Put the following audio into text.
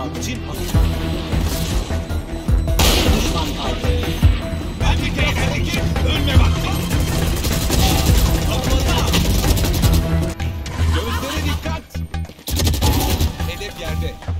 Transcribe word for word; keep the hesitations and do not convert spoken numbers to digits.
için atacak. Düşman kaldı. Ben bir kere derdi ki ölme vakti. Havada. Gözlere dikkat. Hedef yerde.